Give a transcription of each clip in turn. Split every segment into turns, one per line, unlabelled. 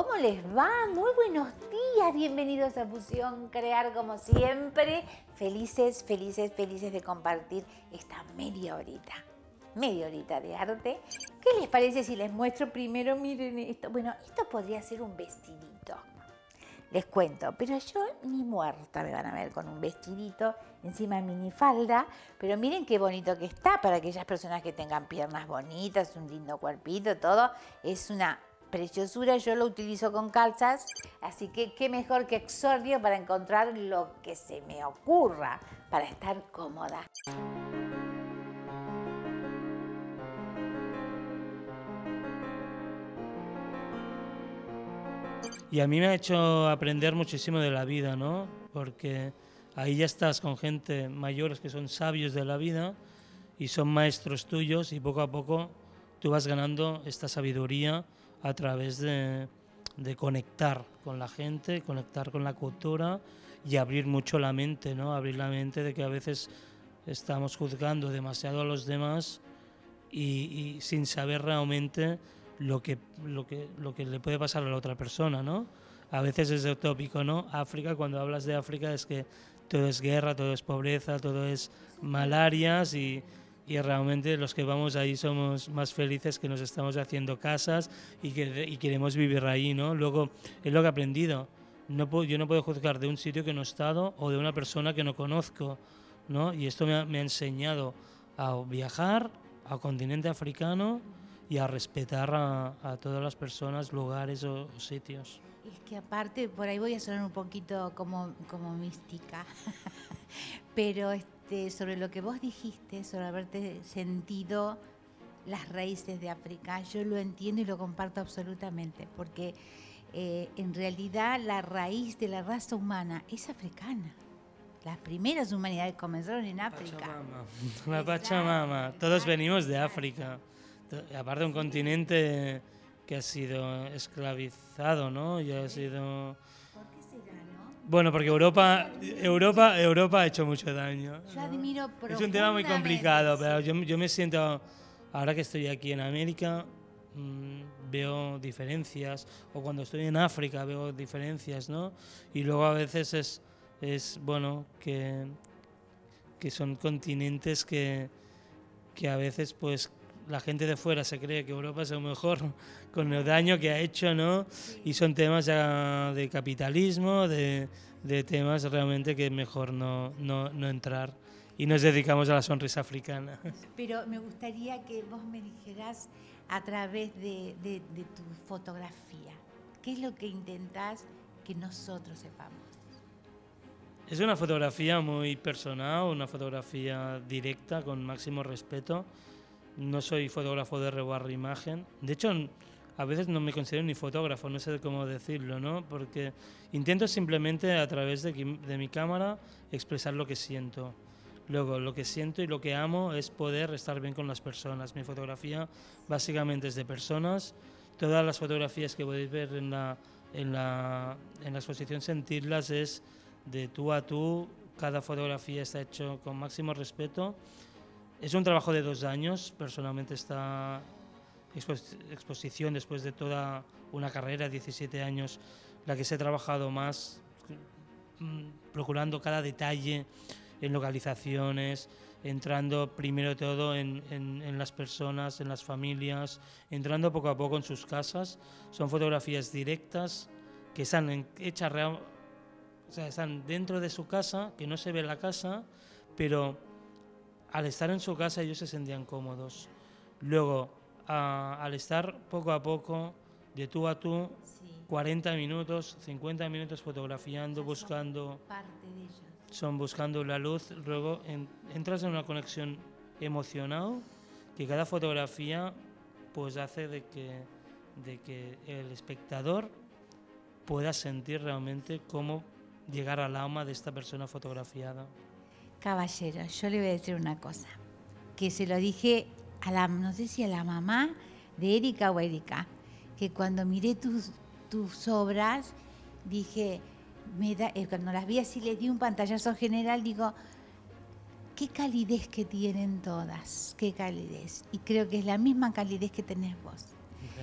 ¿Cómo les va? Muy buenos días, bienvenidos a Fusión Crear como siempre. Felices, felices, felices de compartir esta media horita de arte. ¿Qué les parece si les muestro primero? Miren esto. Bueno, esto podría ser un vestidito. Les cuento, pero yo ni muerta me van a ver con un vestidito encima de minifalda, pero miren qué bonito que está para aquellas personas que tengan piernas bonitas, un lindo cuerpito, todo. Es una preciosura, yo lo utilizo con calzas, así que qué mejor que Exordio para encontrar lo que se me ocurra para estar cómoda.
Y a mí me ha hecho aprender muchísimo de la vida, ¿no? Porque ahí ya estás con gente mayores que son sabios de la vida y son maestros tuyos y poco a poco tú vas ganando esta sabiduría a través de conectar con la gente, conectar con la cultura y abrir mucho la mente, ¿no? Abrir la mente de que a veces estamos juzgando demasiado a los demás y sin saber realmente lo que le puede pasar a la otra persona, ¿no? A veces es utópico, ¿no? África, cuando hablas de África es que todo es guerra, todo es pobreza, todo es malarias y realmente los que vamos ahí somos más felices que nos estamos haciendo casas y queremos vivir ahí, ¿no? Luego, es lo que he aprendido. Yo no puedo juzgar de un sitio que no he estado o de una persona que no conozco, ¿no? Y esto me ha enseñado a viajar al continente africano y a respetar a todas las personas, lugares o sitios.
Es que aparte, por ahí voy a sonar un poquito como mística, pero sobre lo que vos dijiste, sobre haberte sentido las raíces de África, yo lo entiendo y lo comparto absolutamente, porque en realidad la raíz de la raza humana es africana. Las primeras humanidades comenzaron en África.
La Pachamama, todos venimos de África. Aparte un continente que ha sido esclavizado, ¿no? Y ha sido...
¿Por qué será, no?
Bueno, porque Europa ha hecho mucho daño, ¿no?
Yo admiro profundamente.
Es un tema muy complicado, pero yo me siento, ahora que estoy aquí en América, veo diferencias, o cuando estoy en África veo diferencias, ¿no? Y luego a veces es bueno, que son continentes que a veces pues la gente de fuera se cree que Europa es lo mejor con el daño que ha hecho, ¿no? Y son temas ya de capitalismo, de temas realmente que es mejor no entrar. Y nos dedicamos a la sonrisa africana.
Pero me gustaría que vos me dijeras a través de tu fotografía, ¿qué es lo que intentás que nosotros sepamos?
Es una fotografía muy personal, una fotografía directa, con máximo respeto. No soy fotógrafo de rebar imagen. De hecho, a veces no me considero ni fotógrafo, no sé cómo decirlo, ¿no? Porque intento simplemente a través de mi cámara expresar lo que siento. Luego, lo que siento y lo que amo es poder estar bien con las personas. Mi fotografía básicamente es de personas. Todas las fotografías que podéis ver en la exposición Sentirlas es de tú a tú. Cada fotografía está hecho con máximo respeto. Es un trabajo de 2 años, personalmente esta exposición después de toda una carrera, 17 años, la que se ha trabajado más, procurando cada detalle en localizaciones, entrando primero de todo en las personas, en las familias, entrando poco a poco en sus casas. Son fotografías directas que están hechas o sea, están dentro de su casa, que no se ve la casa, pero al estar en su casa ellos se sentían cómodos. Luego, al estar poco a poco, de tú a tú, sí. 40 minutos, 50 minutos fotografiando, buscando...
Parte de ellos.
Son buscando la luz. Luego entras en una conexión emocional que cada fotografía pues hace de que el espectador pueda sentir realmente cómo llegar al alma de esta persona fotografiada.
Caballero, yo le voy a decir una cosa, que se lo dije no sé si a la mamá de Erika o Erika, que cuando miré tus obras, dije, cuando las vi así, les di un pantallazo general, digo, qué calidez que tienen todas, qué calidez. Y creo que es la misma calidez que tenés vos.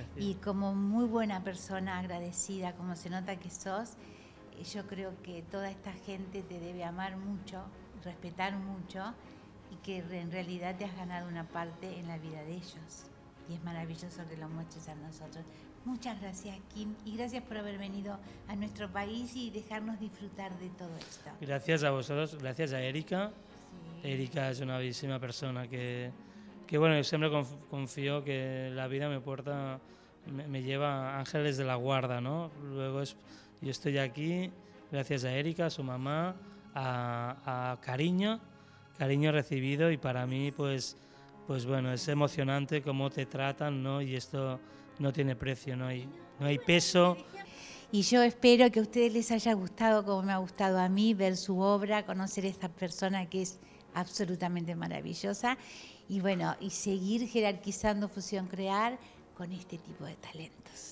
Y como muy buena persona, agradecida, como se nota que sos, yo creo que toda esta gente te debe amar mucho, respetar mucho, y que en realidad te has ganado una parte en la vida de ellos. Y es maravilloso que lo muestres a nosotros. Muchas gracias, Kim, y gracias por haber venido a nuestro país y dejarnos disfrutar de todo esto.
Gracias a vosotros, gracias a Erika. Sí. Erika es una bellísima persona que bueno, yo siempre confío que la vida me lleva a ángeles de la guarda, ¿no? Luego yo estoy aquí gracias a Erika, a su mamá, a cariño recibido, y para mí pues bueno, es emocionante cómo te tratan, ¿no? Y esto no tiene precio, no hay peso.
Y yo espero que a ustedes les haya gustado como me ha gustado a mí ver su obra, conocer a esta persona que es absolutamente maravillosa, y bueno, y seguir jerarquizando Fusión Crear con este tipo de talentos.